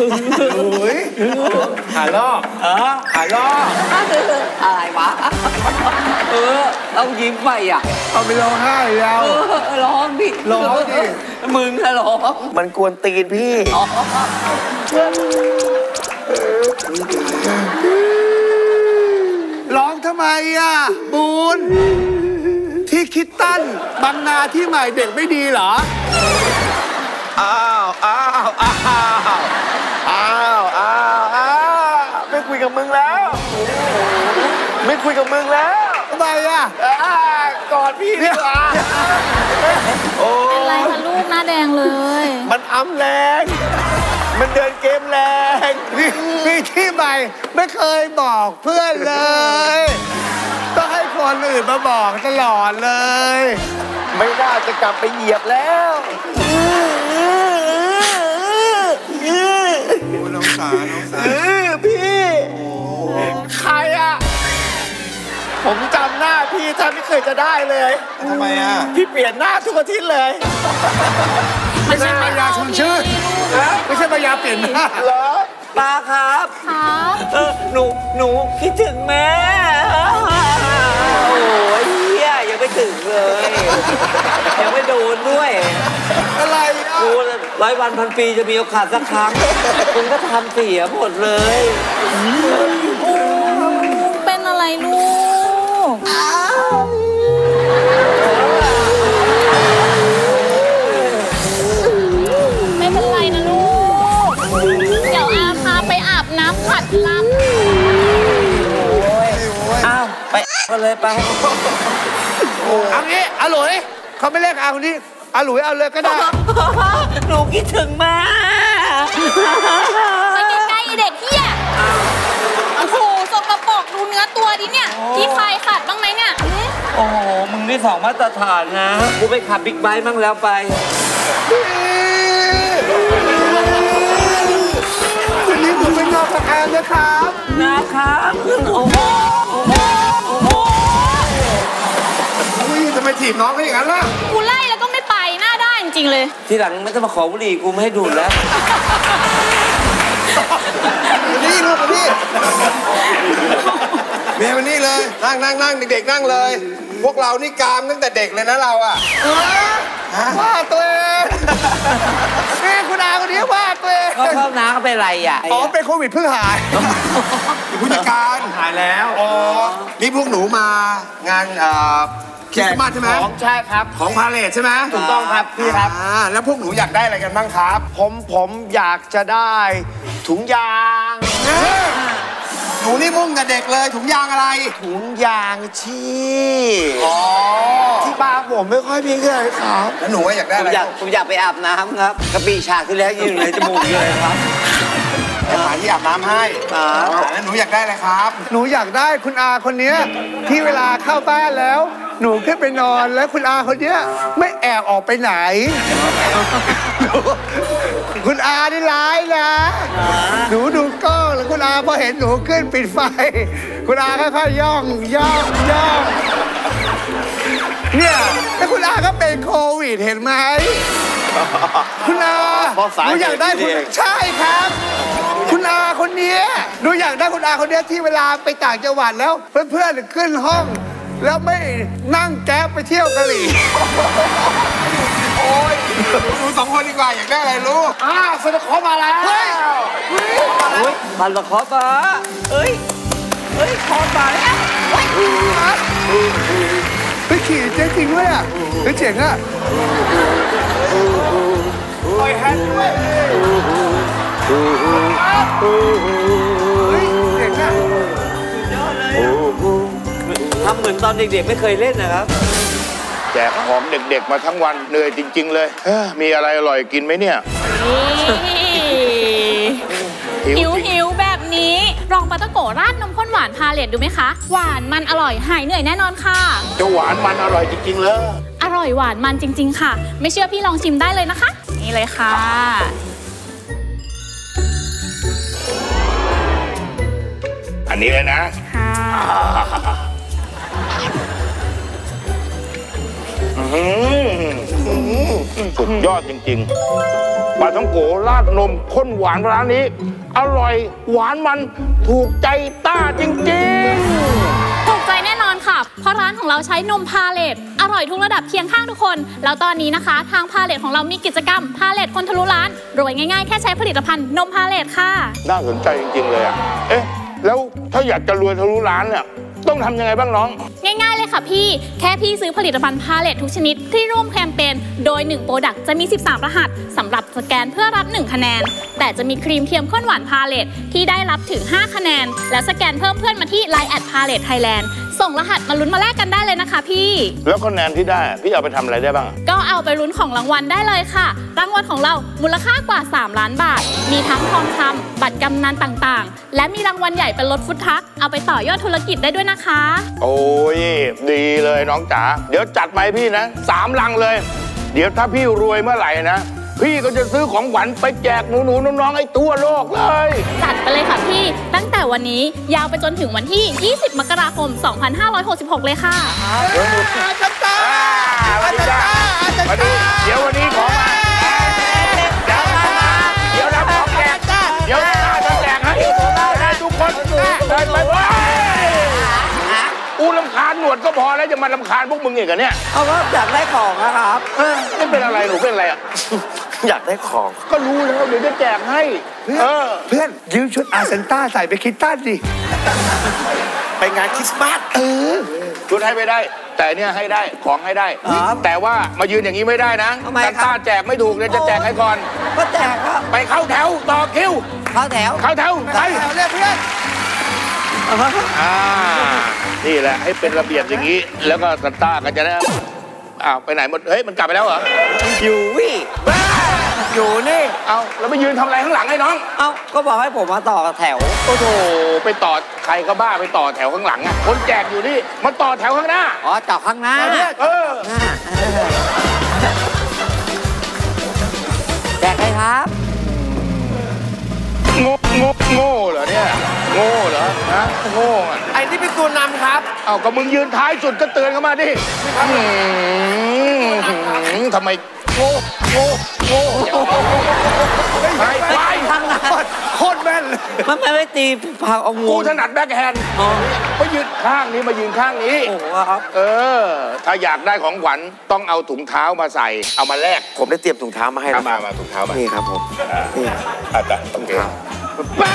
หาลอกหาลอกอะไรวะเรายิ้มไปอ่ะเอาไปร้องไห้แล้วร้องดิร้องดิมึงอะร้องมันกวนตีนพี่ร้องทำไมอ่ะบูนที่คิดตั้นบางนาที่ใหม่เด็กไม่ดีเหรออ้าวไม่คุยกับมึงแล้วไม่คุยกับมึงแล้วทำไมอ่ะกอดพี่ดีกว่าเป็นไรคะลูกหน้าแดงเลยมันอ้ำแรงมันเดินเกมแรงพี่ที่ใหม่ไม่เคยบอกเพื่อนเลยต้องให้คนอื่นมาบอกตลอดเลยไม่น่าจะกลับไปเหยียบแล้วน้องสาพี่ใครอ่ะผมจำหน้าพี่ถ้าไม่เคยจะได้เลยทำไมอ่ะพี่เปลี่ยนหน้าทุกอาทิตย์เลยไม่ใช่มายาชวนชื่นไม่ใช่มายาเปลี่ยนหน้าเหรอตาครับหนูคิดถึงแม่โอ้ยเฮียยังไม่ถึงเลยยังไม่โดนด้วยอะไรกู100 วันพันปีจะมีโอกาสสักครั้งคุณก็ทำเสียหมดเลยเป็นอะไรลูกไม่เป็นไรนะลูกเดี๋ยวอาพาไปอาบน้ำขัดล้างอ้าวไปกันเลยไปเอางี้อาหลุยเขาไม่เรียกอาคนนี้อาหลุยเอาเลยก็ได้หนูคิดถึงแม่ไปใกล้ๆเด็กเหี้ยโอ้โหสกปรกดูเนื้อตัวดิเนี่ยที่ใครขัดบ้างไหมเนี่ยโอ้โหมึงนี่2 มาตรฐานนะกูไปขับบิ๊กไบค์มั่งแล้วไปวันนี้ผมเป็นนอกแอนนะครับโอ้โหจะไปถีบน้องเขาอย่างนั้นล่ะกูไล่แล้วก็ไม่ไปหน้าด้านจริงๆเลยทีหลังไม่ต้องมาขอบุหรี่กูไม่ให้ดูดแล้วนี่ลูกนี่เมียมันนี่เลยนั่งเด็กๆนั่งเลยพวกเรานี่กามตั้งแต่เด็กเลยนะเราอ่ะว่าตัวเองนี่คุณอาคนนี้ว่าตัวเองก็เข้าน้ำก็เป็นไรอ่ะอ๋อเป็นโควิดเพิ่งหายผู้จัดการหายแล้วอ๋อนี่พวกหนูมางานคริสต์มาสใช่ไหมของใช่ครับของพาเลทใช่ไหมถูกต้องครับพี่ครับแล้วพวกหนูอยากได้อะไรกันบ้างครับผมอยากจะได้ถุงยางหนูนี่มุ่งกับเด็กเลยถุงยางอะไรถุงยางชีพที่บ้านผมไม่ค่อยมีเลยครับแล้วหนูอยากได้อะไรผมอยากไปอาบน้ำครับกระบี่ฉากที่แล้วยืนในจมูกเลยครับหาที่อาบน้ำให้แล้วหนูอยากได้อะไรครับหนูอยากได้คุณอาคนนี้ที่เวลาเข้าบ้านแล้วหนูขึ้นไปนอนแล้วคุณอาคนนี้ไม่แอบออกไปไหนคุณอานี่ร้ายนะหนูดูกล้องแล้วคุณอาพอเห็นหนูขึ้นปิดไฟคุณอาค่อยๆย่องเนี่ยแล้วคุณอาก็เป็นโควิดเห็นไหมคุณอาหนูอยากได้คุณใช่ครับคุณอาคนนี้หนูอยากได้คุณอาคนนี้ที่เวลาไปต่างจังหวัดแล้วเพื่อนๆขึ้นห้องแล้วไม่นั่งแก๊ปไปเที่ยวกะหรี่โอ้ยดู2 คนดีกว่าอยากได้อะไรลูกสนุกขอมาแล้วเฮ้ยมันละครมาเฮ้ยคอมาแล้วไปขี่เจ๊จริงด้วยอ่ะเจ๋งอ่ะปล่อยแฮนด์ด้วยเจ๋งอ่ะทำเหมือนตอนเด็กๆไม่เคยเล่นนะครับแจกของเด็กๆมาทั้งวันเหนื่อยจริงๆเลยมีอะไรอร่อยกินไหมเนี่ยหิวแบบนี้ลองปาตะโกราดนมข้นหวานพาเลทดูไหมคะหวานมันอร่อยหายเหนื่อยแน่นอนค่ะจะหวานมันอร่อยจริงๆเลยอร่อยหวานมันจริงๆค่ะไม่เชื่อพี่ลองชิมได้เลยนะคะนี่เลยค่ะอันนี้เลยนะค่ะสุดยอดจริงๆปลาท่องโกราดนมข้นหวานร้านนี้อร่อยหวานมันถูกใจต้าจริงๆถูกใจแน่นอนค่ะเพราะร้านของเราใช้นมพาเลตอร่อยทุกระดับเคียงข้างทุกคนแล้วตอนนี้นะคะทางพาเลตของเรามีกิจกรรมพาเลตคนทะลุร้านรวยง่ายๆแค่ใช้ผลิตภัณฑ์นมพาเลตค่ะน่าสนใจจริงๆเลยอะเอ๊ะแล้วถ้าอยากจะรวยทะลุร้านเนี่ยต้องทำยังไงบ้างน้องง่ายๆเลยค่ะพี่แค่พี่ซื้อผลิตภัณฑ์พาเลตทุกชนิดที่ร่วมแคมเปญโดย1โปรดักต์จะมี13รหัสสำหรับสแกนเพื่อรับ1คะแนนแต่จะมีครีมเทียมข้นหวานพาเลตที่ได้รับถึง5คะแนนและสแกนเพิ่มเพื่อนมาที่ Line @PaletteThailand ส่งรหัสมาลุ้นมาแลกกันได้เลยนะคะพี่แล้วคะแนนที่ได้พี่เอาไปทำอะไรได้บ้างก็เอาไปลุ้นของรางวัลได้เลยค่ะรางวัลของเรามูลค่ากว่า3ล้านบาทมีทั้งทองคำบัตรกำนันต่างๆและมีรางวัลใหญ่เป็นรถฟุตทรัคเอาไปต่อยอดธุรกิจได้ด้วยนะคะโอ้ยดีเลยน้องจ๋าเดี๋ยวจัดมาให้พี่นะ3 ลังเลยเดี๋ยวถ้าพี่รวยเมื่อไหร่นะพี่ก็จะซื้อของขวัญไปแจกหนูๆน้องๆไอ้ทั่วโลกเลยจัดไปเลยค่ะพี่ตั้งแต่วันนี้ยาวไปจนถึงวันที่20มกราคม2566เลยค่ะเดี๋ยววันนี้ของมาเดี๋ยวรับของแจกเดี๋ยวจะแจกให้ได้ทุกคนได้ไปรำคาญหนวดก็พอแล้วจะมารำคาญพวกมึงอีกเหรอเนี่ยเอาว่าอยากได้ของนะครับนี่เป็นอะไรหนูเป็นอะไรอ่ะอยากได้ของก็รู้แล้วเดี๋ยวจะแจกให้เพื่อนยืมชุดอาเซนต้าใส่ไปคิดต้าดิไปงานคริสต์มาสชุดให้ไม่ได้แต่เนี่ยให้ได้ของให้ได้แต่ว่ามายืนอย่างนี้ไม่ได้นะซันต้าแจกไม่ถูกเลยจะแจกให้ก่อนก็แจกครับไปเข้าแถวต่อคิวเข้าแถวไปเรียกเพื่อนนี่แหละให้เป็นระเบียบอย่างนี้แล้วก็ซันต้าก็จะได้ไปไหนหมดเฮ้ยมันกลับไปแล้วเหรออยู่วิบ้าอยู่นี่เอาแล้วไปยืนทำอะไรข้างหลังให้น้องก็บอกให้ผมมาต่อแถวโอ้โหไปต่อใครก็บ้าไปต่อแถวข้างหลังอ่ะคนแจกอยู่นี่มาต่อแถวข้างหน้าต่อข้างหน้าแจกใครครับโง่เหรอเนี่ยโง่เหรอฮะโง่ไอ้นี่เป็นตัวนำครับก็มึงยืนท้ายสุดก็เตือนเข้ามาดิทำไมโง่ไปทางนั้นโคตรแม่นมันไม่ตีพาเอางูกูถนัดแบ็คแฮนด์มายืนข้างนี้มายืนข้างนี้โอ้ครับถ้าอยากได้ของขวัญต้องเอาถุงเท้ามาใส่เอามาแลกผมได้เตรียมถุงเท้ามาให้แล้วมาถุงเท้ามานี่ครับผมนี่อาจารย์ถุงเท้าบ้า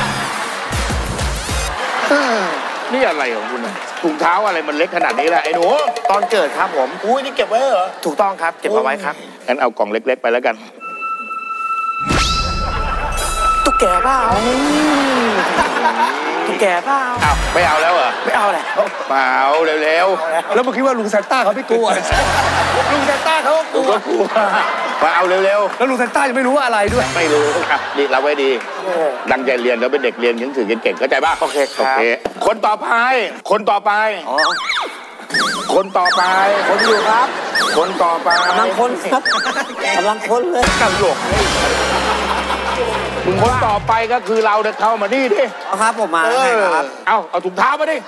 นี่อะไรของคุณถุงเท้าอะไรมันเล็กขนาดนี้แหละไอ้หนูตอนเกิดครับผมนี่เก็บไว้เหรอถูกต้องครับเก็บเอาไว้ครับงั้นเอากล่องเล็กๆไปแล้วกันตุ๊กแกเปล่าตุ๊กแกเปล่าไม่เอาแล้วเหรอไม่เอาแล้วเปล่าเร็วๆแล้วเมื่อกี้ว่าลุงซานต้าเขาไม่กลัวลุงซานต้าเขากลัวมาเอาเร็วๆแล้วลุงซานต้ายังไม่รู้ว่าอะไรด้วยไม่รู้ครับดีเราไว้ดีดังใจเรียนแล้วเป็นเด็กเรียนยังถือเก่งๆเข้าใจป่ะโอเคคนต่อไปคนอยู่ครับคนต่อไปกำลังคนครับกำลังคนเลยกันหลกคนต่อไปก็คือเราเดินเข้ามานี่ดิครับผมมาครับเอาถุงเท้ามาดิ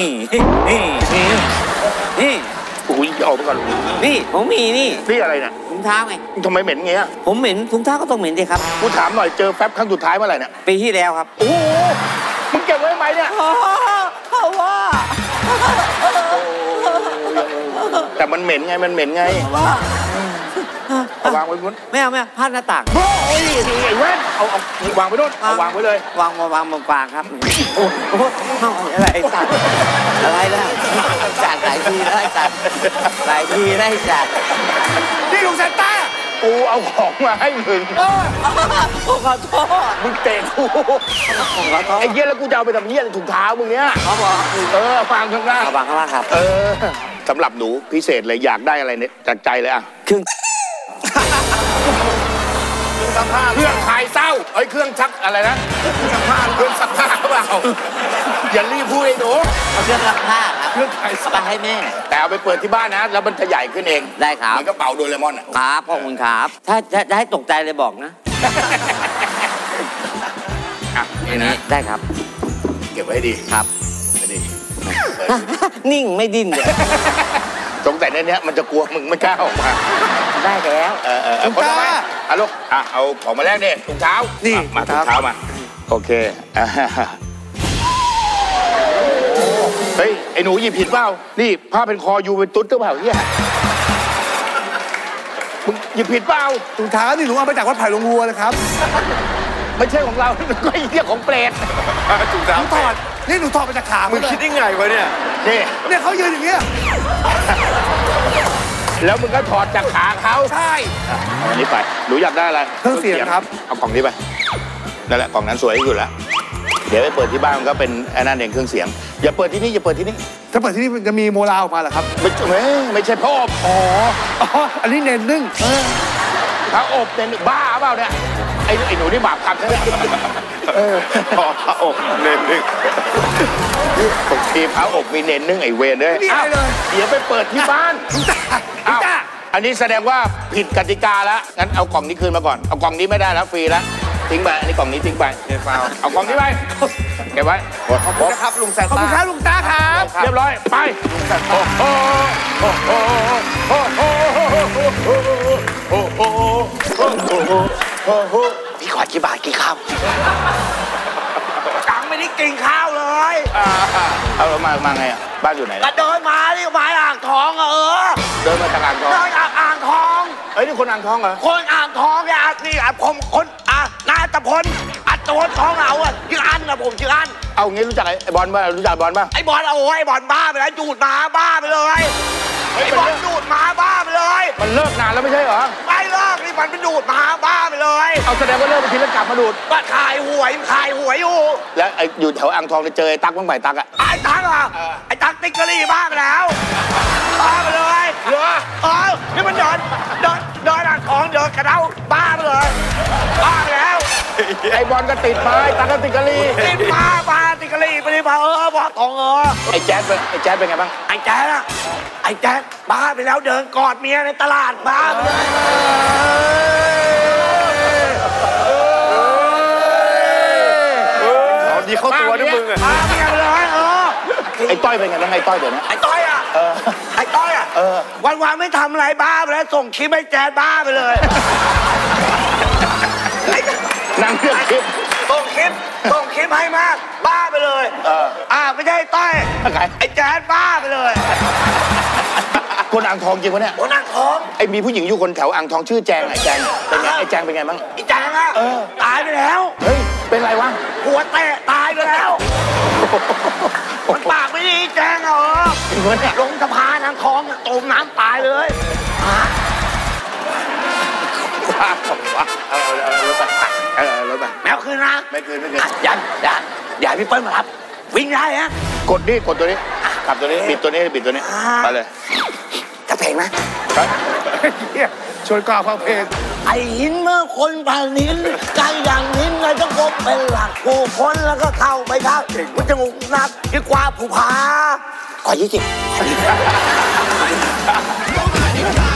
นี่อุ้ยเอาไปก่อนนี่ผมมีนี่อะไรเนี่ยถุงเท้าไงทำไมเหม็นเงี้ยผมเหม็นถุงเท้าก็ต้องเหม็นดิครับกูถามหน่อยเจอแฟบครั้งสุดท้ายเมื่อไหร่เนี่ยปีที่แล้วครับโอ้มึงเก็บไว้ไหมเนี่ยเพราะว่าแต่มันเหม็นไงเอาวางไว้บนไม่เอาพาดหน้าต่างโอ้ยไอ้แว่นเอาวางไว้นู่นวางไว้เลยวางครับโอ้อะไรจัดอะไรล่ะจัดหลายทีได้จัดนี่ลุงซานต้ากูเอาของมาให้มึงขอโทษมึงเตะกูไอ้เหี้ยแล้วกูจะเอาไปทำเหี้ยถุงเท้ามึงเนี้ยฟังข้างหน้าวางข้างล่างครับสำหรับหนูพิเศษเลยอยากได้อะไรเนี่ยจากใจเลยเครื่องขายเศร้าเครื่องชักอะไรนะเครื่องซักผ้าเปล่าอย่ารีบพูดไอ้หนูเครื่องซักผ้าเครื่องขายซักให้แม่แต่เอาไปเปิดที่บ้านนะแล้วมันจะใหญ่ขึ้นเองได้ครับมันก็เป่าโดเรมอนครับขอบคุณครับถ้าจะให้ตกใจเลยบอกนะนี่นะได้ครับเก็บไว้ดีครับนิ่งไม่ดิ้นเลยสงสัยในนี้มันจะกลัวมึงไม่กล้าออกมาได้แล้วคนต่อไปลูกเอาของมาแลกดิถุงเท้านี่มาถุงเท้ามาโอเคเฮ้ยไอ้หนูหยิบผิดเปล่านี่ผ้าเป็นคออยู่เป็นตุ๊ดหรือเปล่าเนี่ยมึงหยิบผิดเปล่าถุงเท้านี่หนูเอามาจากวัดไผ่ลงวัวนะครับไม่ใช่ของเราก็ไอ้เรื่องของเปรตถุงเท้าถอดนี่หนูถอดมาจากขามึงคิดได้ไงวะเนี่ยเนี่ยเขายืนอย่างเงี้ยแล้วมึงก็ถอดจากขาเขาใช่เอาอันนี้ไปหนูอยากได้อะไรเครื่องเสียงครับเอากล่องนี้ไปนั่นแหละกล่องนั้นสวยที่สุดแล้วเดี๋ยวไปเปิดที่บ้านมันก็เป็นไอ้นั่นเองเครื่องเสียงอย่าเปิดที่นี่อย่าเปิดที่นี่ถ้าเปิดที่นี่จะมีโมลาออกมาเหรอครับไม่ใช่พ่ออบอ๋ออันนี้เน้นนึ่งถ้าอบเน้นบ้าเปล่าเนี่ยไอ้หนูนี่บาปกรรมใช่ไหมพระอบเน้นนึ่งทีพระอบมีเน้นนึ่งไอ้เวรเลยเดี๋ยวไปเปิดที่บ้านอันนี้แสดงว่าผิดกติกาแล้วงั้นเอากล่องนี้คืนมาก่อนเอากล่องนี้ไม่ได้แล้วฟรีแล้วทิ้งไปอันนี้กล่องนี้ทิ้งไปเอากล่องนี้ไปเก็บไว้ขอบคุณนะครับลุงแซนต้าขอบคุณครับลุงตาครับเรียบร้อยไปพี่ขอกี่บาทกี่ข้าวตังไม่ได้กินข้าวเลยเอามาไงอ่ะบ้านอยู่ไหนก็เดินมาที่มาอ่างทองเดินมาจากอ่างทองเดินอ่างทองเฮ้ยนี่คนอ่างทองเหรอคนอ่างทองเนี่ยนี่ผมคนนายตะพลอัศวรทองเราชื่ออันนะผมชื่ออันเอางี้รู้จักไอ้บอลป่ะรู้จักบอลป่ะไอ้บอลโอ้ยบอลบ้าไปแล้วดูดมาบ้าไปเลยไอ้บอลดูดมาบ้าไปเลยมันเลิกนานแล้วไม่ใช่เหรอไม่เลิกนี่มันดูดมาบ้าไปเลยเอาแสดงว่าเลิกไปทีแล้วกลับมาดูดก็ขายหวยอยู่แล้วไอ้อยู่แถวอ่างทองเจอไอ้ตั๊กบ้างไหมตั๊กไอ้ตั๊กไอ้ตั๊กติ๊กเกอรี่บ้าไปแล้วบ้าไปเลยเหรอนี่มันเดินอ่างทองเดินกระเด้าบ้าไปเลยบ้าไปแล้วไอ้บอลก็ติดมาไอ้ตั๊กก็ติดกะลีติดมาติดกะลีไปดิมาบอกทองไอ้แจ๊ดเป็นไงบ้างไอ้แจ๊ดบ้าไปแล้วเดินกอดเมียในตลาดบ้าไปเลยดีเข้าตัวด้วยมึงบ้าเมียไปเลยไอ้ต้อยเป็นไงบ้างไอ้ต้อยเดี๋ยวนี้ไอ้ต้อยวันไม่ทำอะไรบ้าไปแล้วส่งคลิปให้แจ๊ดบ้าไปเลยนั่งเรื่องคลิปส่งคลิปให้มากบ้าไปเลยไม่ใช่ต้อยไอ้แจ๊ดบ้าไปเลยคนอ่างทองจริงวะเนี่ยคนอ่างทองไอ้มีผู้หญิงอยู่คนแถวอ่างทองชื่อแจงไอ้แจงเป็นไงไอ้แจงเป็นไงบ้างไอ้แจงตายไปแล้วเฮ้ยเป็นไรวะหัวเตะตายไปแล้วมันปากไม่ดีแจงลงสะพานอ่างทองจมน้ำตายเลยรถไปแมวคืนนะไม่คืนอย่าพี่เปิ้ลมารับวิ่งได้ฮะกดตัวนี้ขับตัวนี้บิดตัวนี้ไปเลยจะเพลงไหมชวนกล่าวฟังเพลงไอหินเมื่อคนผ่านหินใจอย่างหินเลยต้องพบเป็นหลักผู้คนแล้วก็เข้าไปทักมันจะงุกนักยิ่งกว่าผู้พาขอ20